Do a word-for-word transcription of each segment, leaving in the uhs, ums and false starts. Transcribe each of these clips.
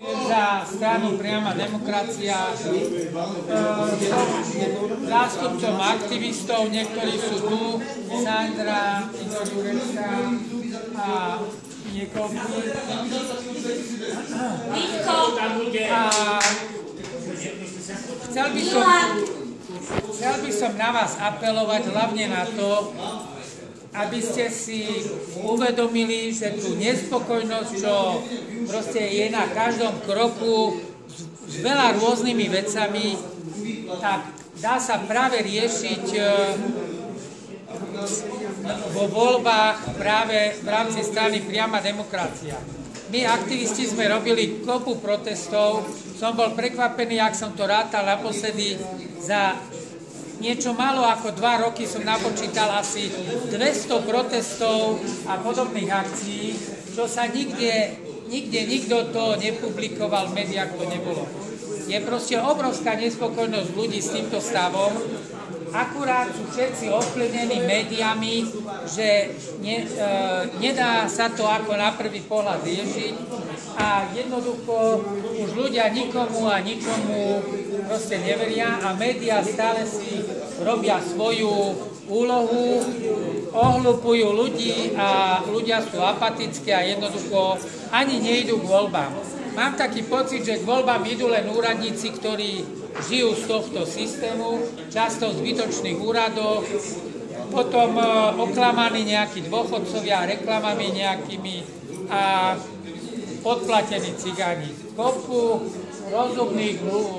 Za stranu Priama demokracia som zástupcom aktivistov, niektorí sú tu, Sandra, Igor Jurečka a niekoľko. A chcel by som, chcel by som na vás apelovať hlavne na to, aby ste si uvedomili, že tú nespokojnosť, čo proste je na každom kroku s veľa rôznymi vecami, tak dá sa práve riešiť vo voľbách práve v rámci strany Priama demokracia. My aktivisti sme robili kopu protestov, som bol prekvapený, ak som to rátal naposledy za niečo málo ako dva roky som napočítal asi dvesto protestov a podobných akcií, čo sa nikde, nikde nikto to nepublikoval, v médiách to nebolo. Je proste obrovská nespokojnosť ľudí s týmto stavom, akurát sú všetci ovplyvnení médiami, že ne, e, nedá sa to ako na prvý pohľad riešiť a jednoducho už ľudia nikomu a nikomu proste neveria a médiá stále si robia svoju úlohu, ohlupujú ľudí a ľudia sú apatickí a jednoducho ani nejdú k voľbám. Mám taký pocit, že k voľbám idú len úradníci, ktorí žijú z tohto systému, často v zbytočných úradoch, potom oklamaní nejakí dôchodcovia reklamami nejakými a podplatení cigáni. Kopu rozumných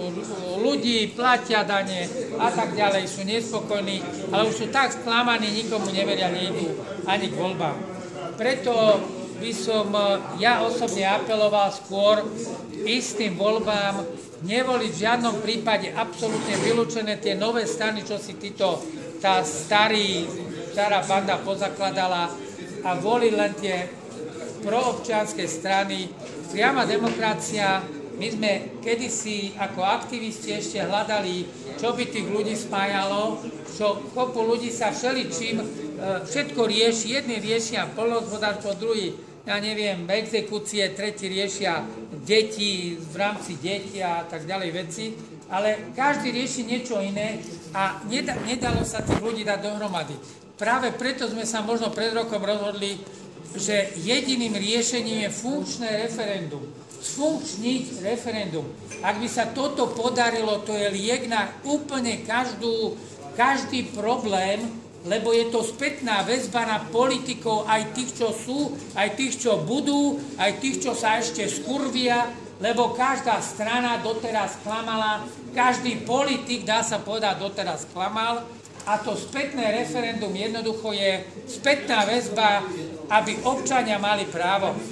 ľudí platia dane a tak ďalej, sú nespokojní, ale už sú tak sklamaní, nikomu neveria, nejdú ani k voľbám. Preto by som ja osobne apeloval skôr istým voľbám, nevoliť v žiadnom prípade absolútne vylúčené tie nové strany, čo si títo, tá starý, stará banda pozakladala a voliť len tie proobčianske strany. Priama demokracia, my sme kedysi ako aktivisti ešte hľadali, čo by tých ľudí spájalo, čo kopu ľudí sa všeličím všetko rieši, jedni riešia poľnohospodárstvo, druhý, ja neviem, exekúcie, tretí riešia deti v rámci detí a tak ďalej veci, ale každý rieši niečo iné a nedalo sa tých ľudí dať dohromady. Práve preto sme sa možno pred rokom rozhodli, že jediným riešením je funkčné referendum. Sfunkčniť referendum. Ak by sa toto podarilo, to je liek na úplne každú, každý problém, lebo je to spätná väzba na politikov, aj tých, čo sú, aj tých, čo budú, aj tých, čo sa ešte skurvia, lebo každá strana doteraz klamala, každý politik, dá sa povedať, doteraz klamal, a to spätné referendum jednoducho je spätná väzba, aby občania mali právo e,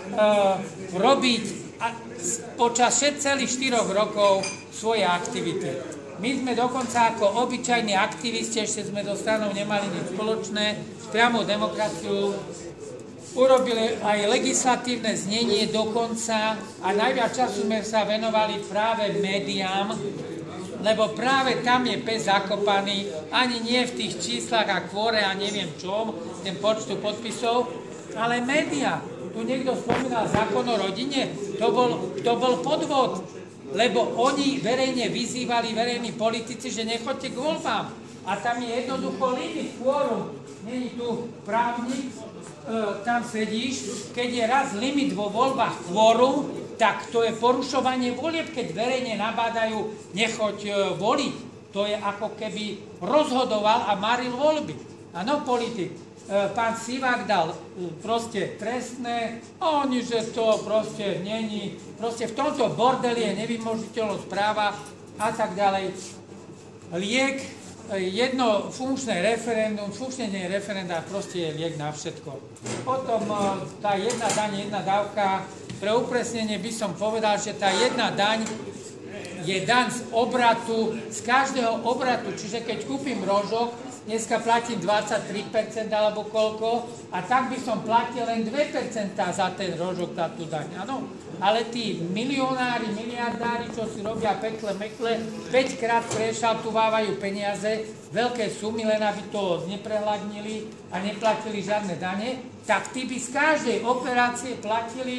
robiť a, počas celých štyroch rokov svoje aktivity. My sme dokonca ako obyčajní aktivisti, ešte sme so stranou nemali nič spoločné, s priamou demokraciou urobili aj legislatívne znenie dokonca a najviac času sme sa venovali práve médiám, lebo práve tam je pes zakopaný, ani nie v tých číslach a kvore a neviem čom, ten počtu podpisov, ale médiá. Tu niekto spomínal zákon o rodine, to bol, to bol podvod. Lebo oni verejne vyzývali, verejní politici, že nechoďte k voľbám. A tam je jednoducho limit, quórum. Není tu právnik, e, tam sedíš. Keď je raz limit vo voľbách quórum, tak to je porušovanie volieb, keď verejne nabádajú, nechoď e, voliť. To je ako keby rozhodoval a maril voľby. Áno, politik. Pán Sivák dal proste trestné, a oni, že to proste není, proste v tomto bordeli je nevymožiteľnosť práva a tak ďalej. Liek, jedno funkčné referendum, funkčnenie referenda proste je liek na všetko. Potom tá jedna daň, jedna dávka, pre upresnenie by som povedal, že tá jedna daň je daň z obratu, z každého obratu, čiže keď kúpim rožok, dneska platím dvadsaťtri percent alebo koľko a tak by som platil len dve percentá za ten rožok, za tú daň, áno. Ale tí milionári, miliardári, čo si robia pekle, mekle, päťkrát prešaltovávajú peniaze, veľké sumy, len aby to neprehľadnili a neplatili žiadne dane, tak tí by z každej operácie platili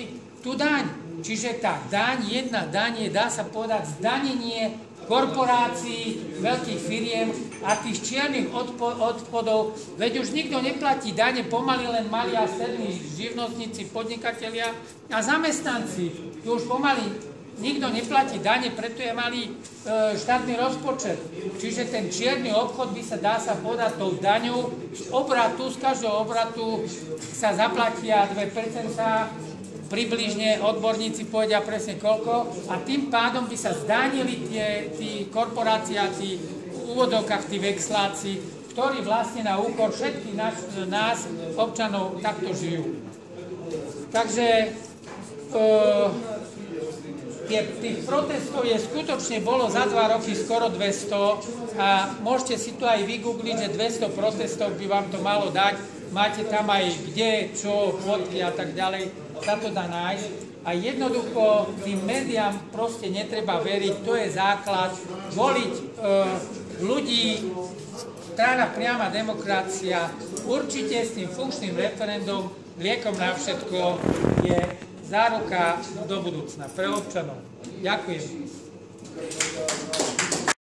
tú daň. Čiže tá daň, jedna daň je, dá sa povedať, zdanenie korporácií, veľkých firiem a tých čiernych odpo- odpadov, veď už nikto neplatí dane, pomaly len mali a strední živnostníci, podnikatelia a zamestnanci. Tu už pomaly nikto neplatí dane, preto je malý e, štátny rozpočet. Čiže ten čierny obchod by sa, dá sa povedať, tou daňou z obratu, z každého obratu sa zaplatia dve percentá, približne odborníci povedia presne koľko a tým pádom by sa zdánili tie, tí korporácie a tí v úvodovkách, tí vexláci, ktorí vlastne na úkor všetkých nás, nás občanov takto žijú. Takže e, tých protestov je skutočne bolo za dva roky skoro dvesto a môžete si to aj vygoogliť, že dvesto protestov by vám to malo dať. Máte tam aj kde, čo, fotky a tak ďalej, sa to dá nájsť. A jednoducho tým médiám proste netreba veriť, to je základ. Voliť e, ľudí, strana Priama demokracia, určite s tým funkčným referendum, liekom na všetko je záruka do budúcna pre občanov. Ďakujem.